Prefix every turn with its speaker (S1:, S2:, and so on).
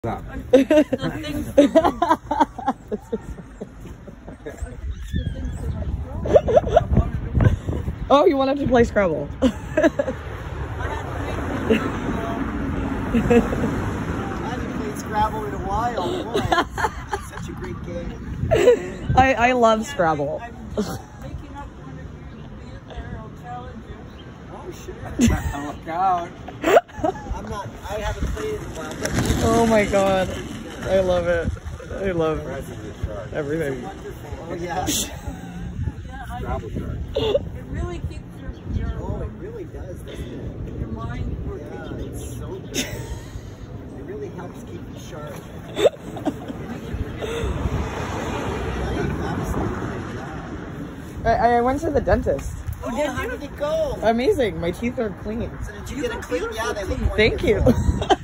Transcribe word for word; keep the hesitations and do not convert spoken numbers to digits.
S1: Up.
S2: Oh, you wanted to play Scrabble?
S3: I haven't played Scrabble in a while. Boy, it's such a great game.
S2: I, I love Scrabble.
S4: Making up one of you to be in there, I'll challenge you.
S3: Oh, sure.
S1: Look out.
S3: I'm not, I haven't played in a while.
S2: Oh my god. I love it. I love everything.
S3: Oh, yeah.
S4: Yeah, I,
S1: Scrabble card.
S4: it really keeps your, your,
S3: Oh, it really does, doesn't it?
S4: your mind working.
S3: Yeah, it's so good. It really helps keep you sharp.
S2: I, I went to the dentist.
S3: Oh, how did it go?
S2: Amazing. My teeth are clean.
S3: So did you get a clean? Yeah, they look
S2: Thank you.